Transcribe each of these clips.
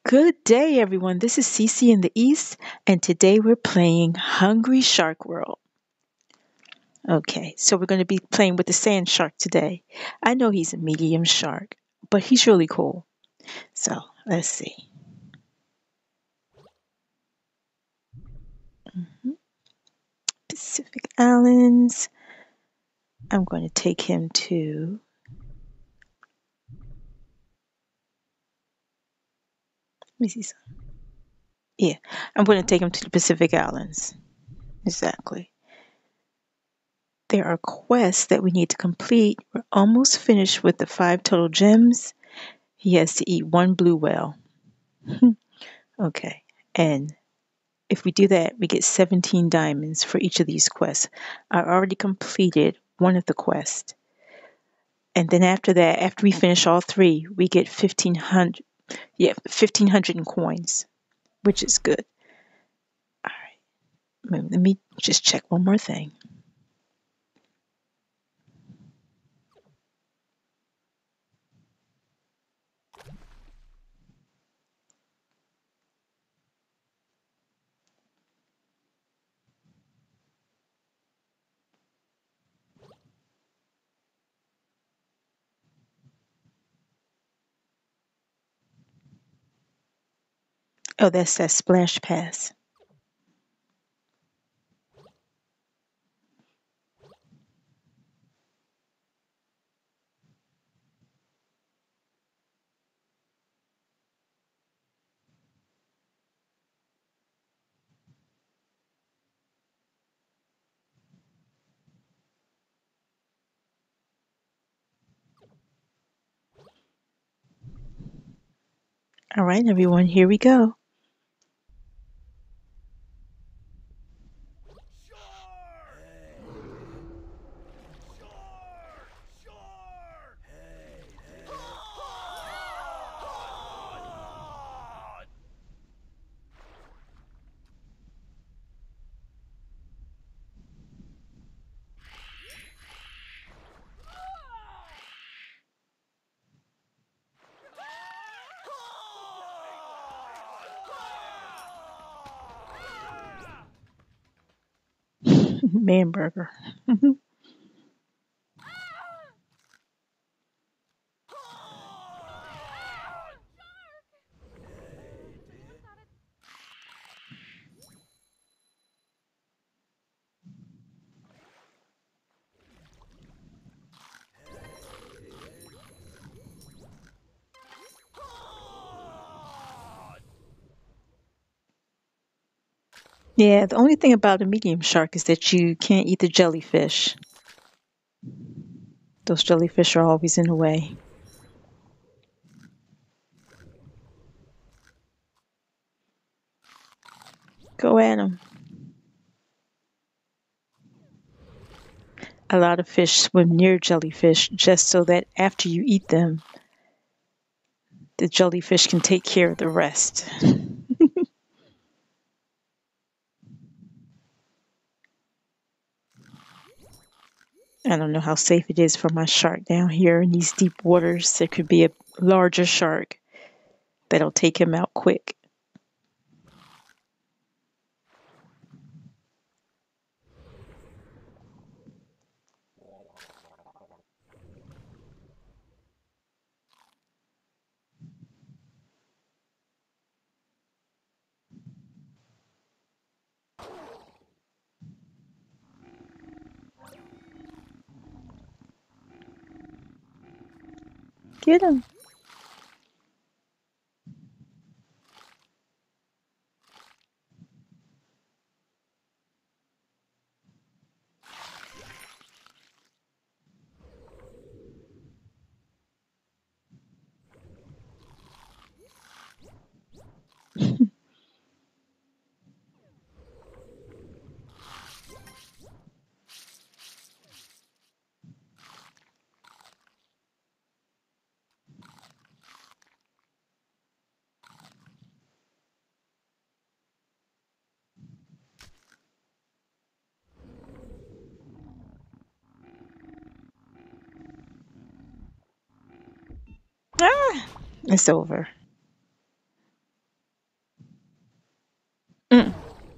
Good day, everyone. This is Cece in the East, and today we're playing Hungry Shark World. Okay, so we're going to be playing with the sand shark today. I know he's a medium shark, but he's really cool. So let's see. Mhm. Pacific Islands. I'm going to take him to. Let me see. Yeah, I'm going to take him to the Pacific Islands. Exactly. There are quests that we need to complete. We're almost finished with the 5 total gems. He has to eat 1 blue whale. Okay. And if we do that, we get 17 diamonds for each of these quests. I already completed one of the quests. And then after that, after we finish all 3, we get 1500, 1500 in coins, which is good. All right. Let me just check one more thing. Oh, that's that splash pass. All right, everyone, here we go. Man burger. Yeah, the only thing about a medium shark is that you can't eat the jellyfish. Those jellyfish are always in the way. Go at them. A lot of fish swim near jellyfish just so that after you eat them, the jellyfish can take care of the rest. I don't know how safe it is for my shark down here in these deep waters. There could be a larger shark that'll take him out quick. Get him. Ah, it's over. Mm.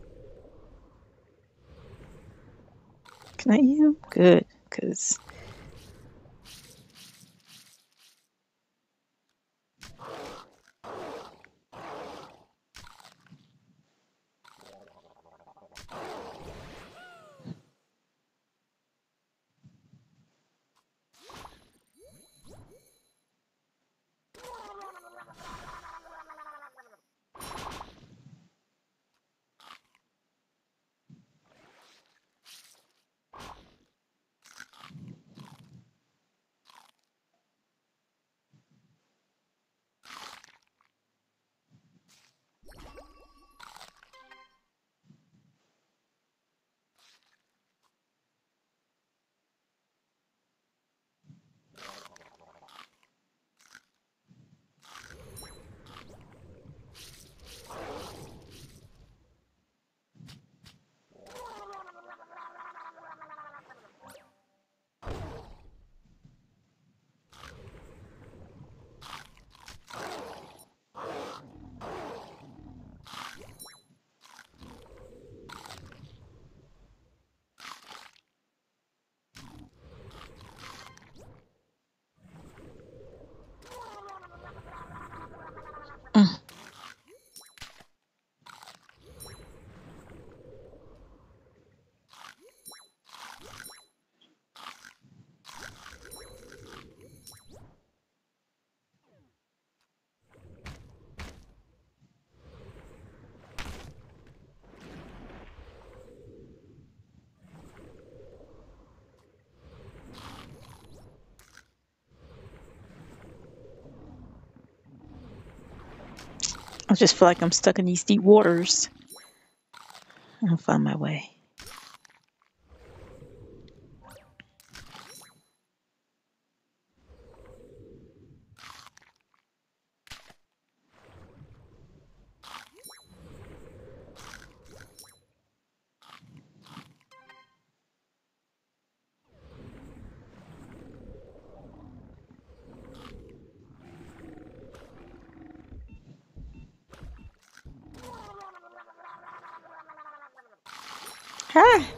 Can I eat them? Good, because mm. I just feel like I'm stuck in these deep waters. I'll find my way. Ah!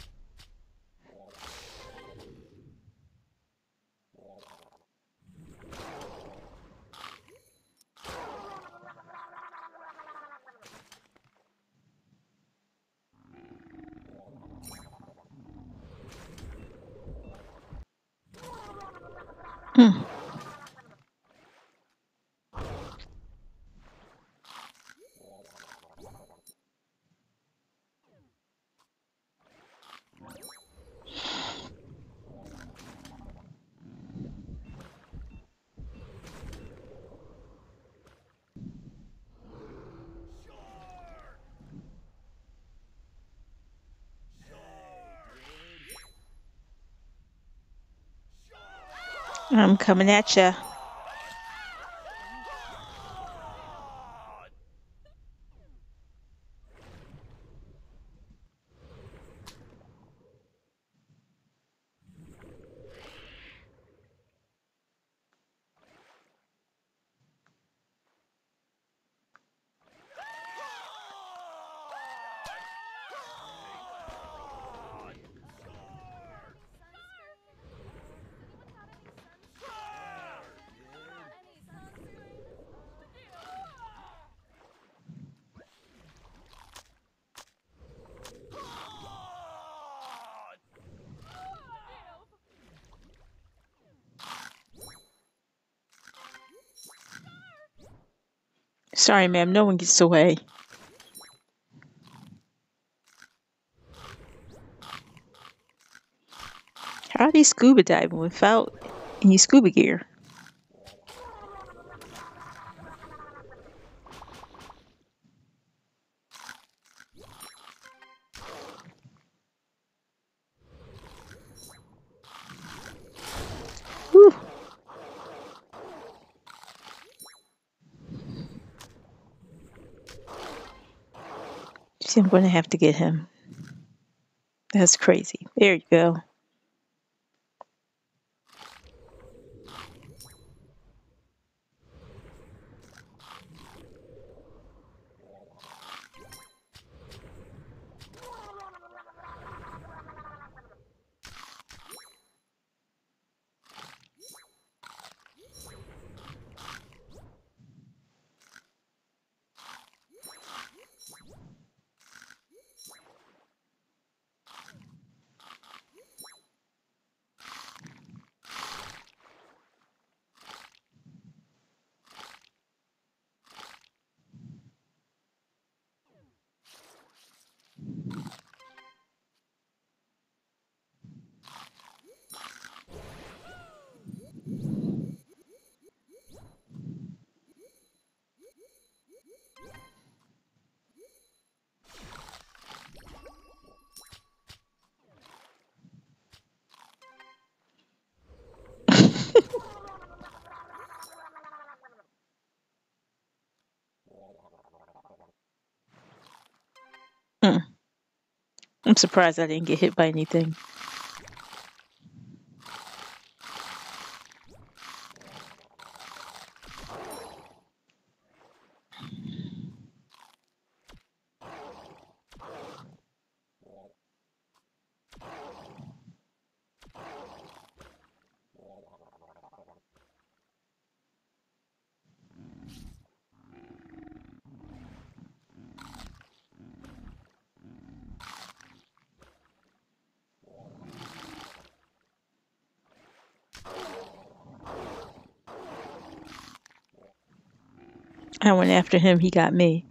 Mm. I'm coming at ya. Sorry, ma'am. No one gets away. How are they scuba diving without any scuba gear? Whew. See, I'm going to have to get him. That's crazy. There you go. Mm. I'm surprised I didn't get hit by anything. I went after him. He got me.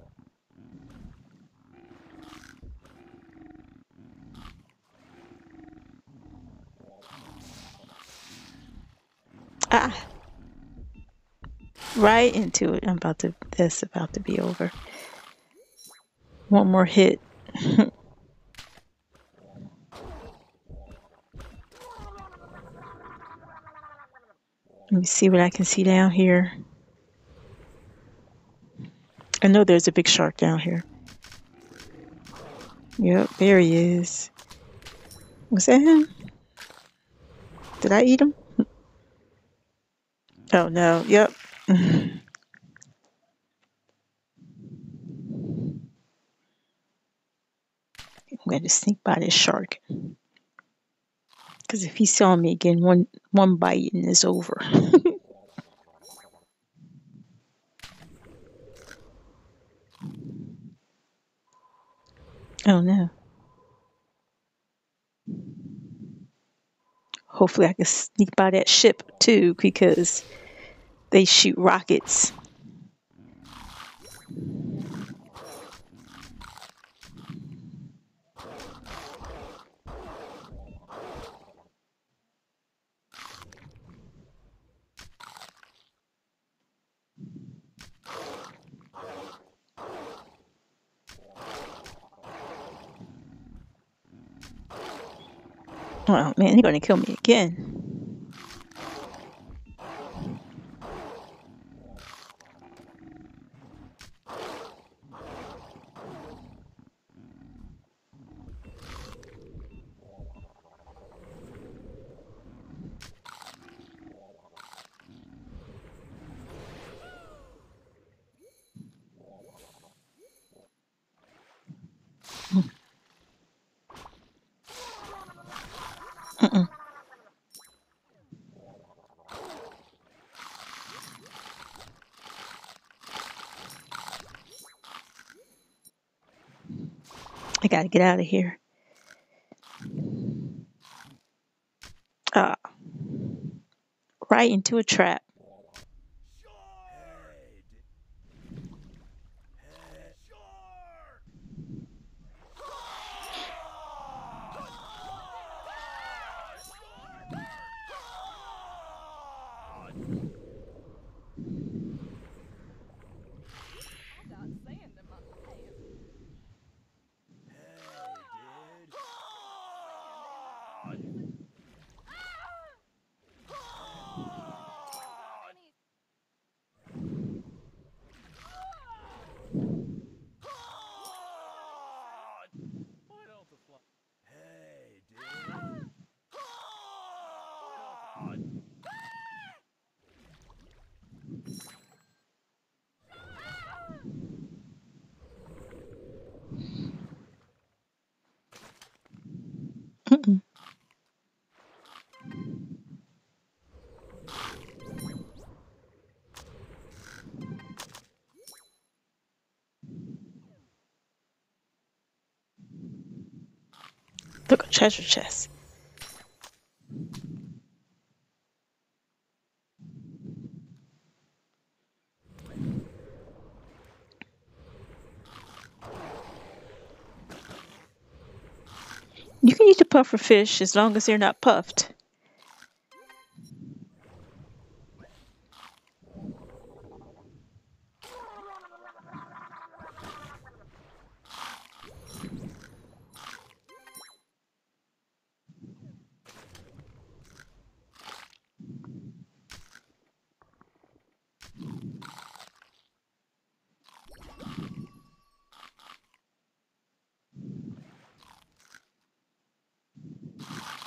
Ah, right into it. I'm about to. This about to be over. One more hit. Let me see what I can see down here. I know there's a big shark down here. Yep, there he is. Was that him? Did I eat him? Oh no. Yep. I'm going to sneak by this shark. Because if he saw me again, one bite and it's over. Oh no. Hopefully I can sneak by that ship too, because they shoot rockets. Oh man, they're going to kill me again. Mm-mm. I got to get out of here. Ah, right into a trap. Mm-mm. Look, a treasure chest. You can eat the puffer fish as long as they're not puffed.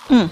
Mm.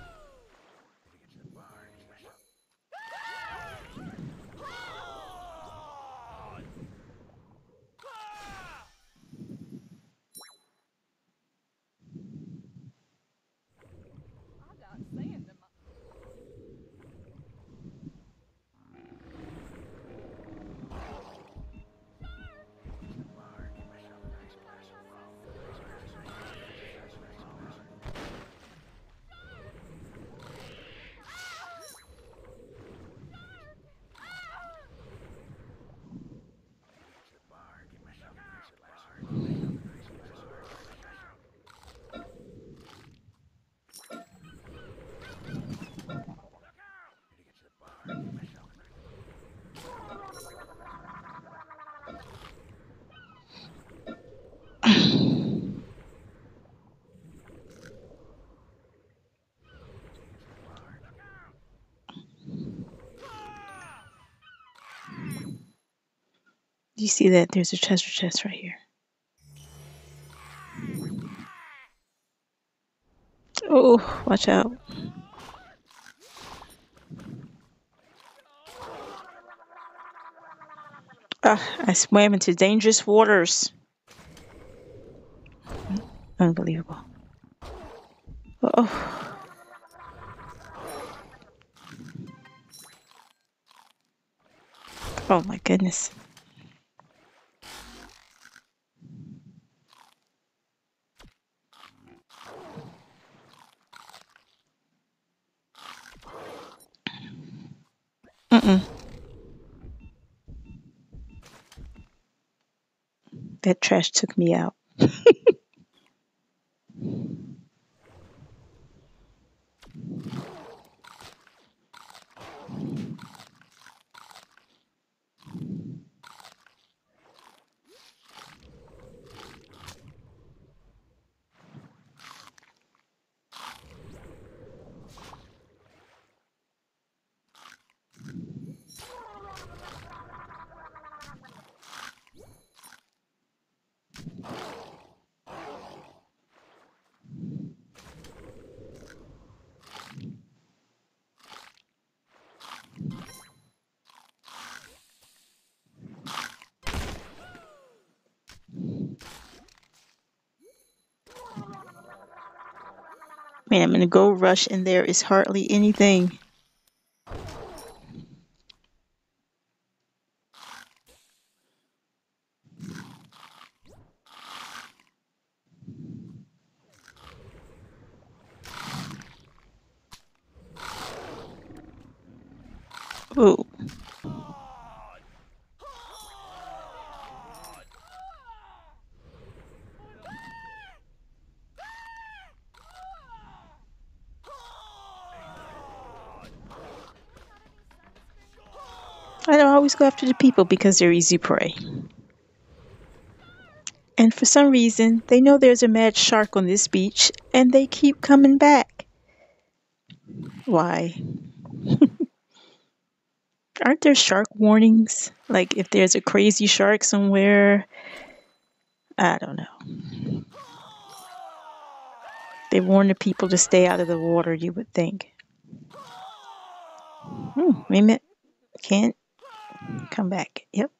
You see that? There's a treasure chest right here. Oh, watch out. Ah, I swam into dangerous waters. Unbelievable. Oh, oh my goodness. Mm-mm. That trash took me out. Man, I'm gonna go rush, and there is hardly anything. Oh, I don't always go after the people because they're easy prey. And for some reason, they know there's a mad shark on this beach, and they keep coming back. Why? Aren't there shark warnings? Like if there's a crazy shark somewhere? I don't know. They warn the people to stay out of the water, you would think. Wait a minute. Can't come back. Yep.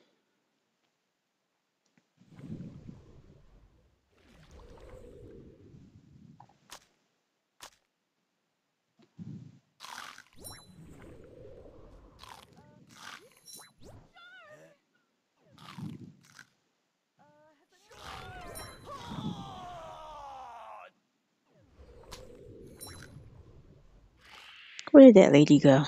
Where did that lady go?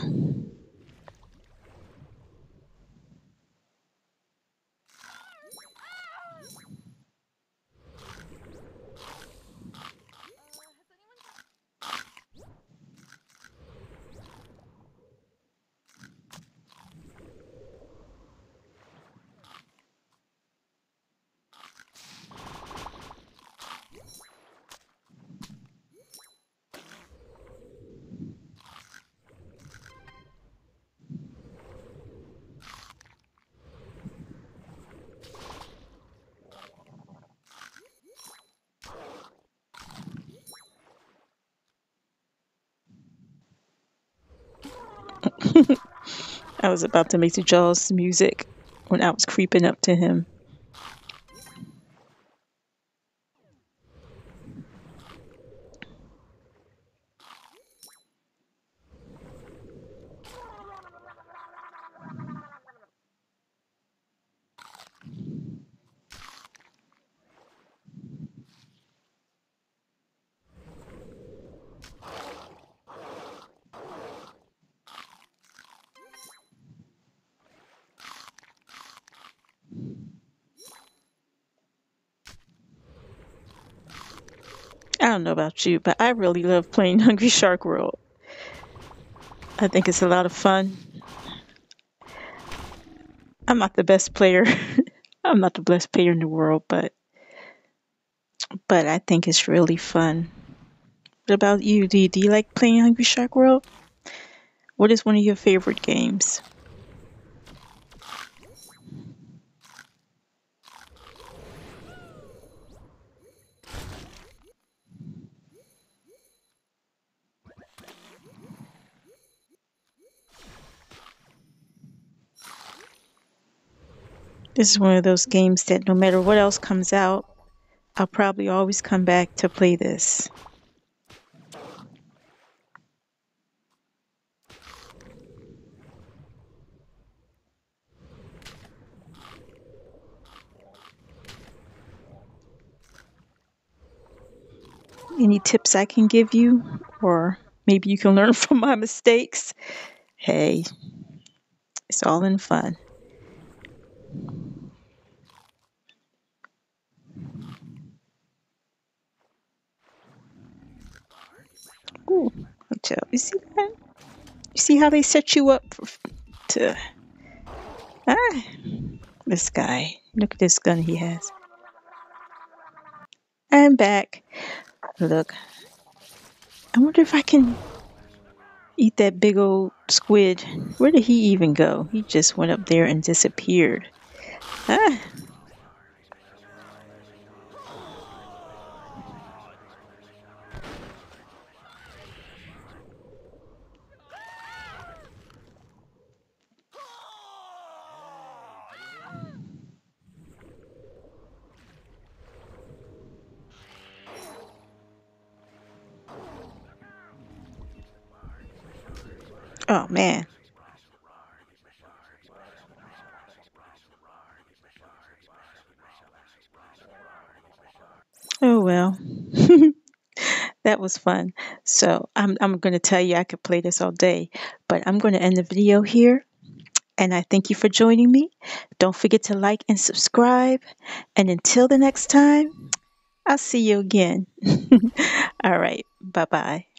I was about to make the Jaws music when I was creeping up to him. I don't know about you, but I really love playing Hungry Shark World. I think it's a lot of fun. I'm not the best player. I'm not the best player in the world, but I think it's really fun. What about you? Do you like playing Hungry Shark World? What is one of your favorite games? This is one of those games that no matter what else comes out, I'll probably always come back to play this. Any tips I can give you? Or maybe you can learn from my mistakes? Hey, it's all in fun. Ooh, hotel. You see that? You see how they set you up to. Ah, this guy. Look at this gun he has. I'm back. Look, I wonder if I can eat that big old squid. Where did he even go? He just went up there and disappeared. Ah. Oh, man. Oh, well. That was fun. So I'm going to tell you I could play this all day, but I'm going to end the video here. And I thank you for joining me. Don't forget to like and subscribe. And until the next time, I'll see you again. All right. Bye bye.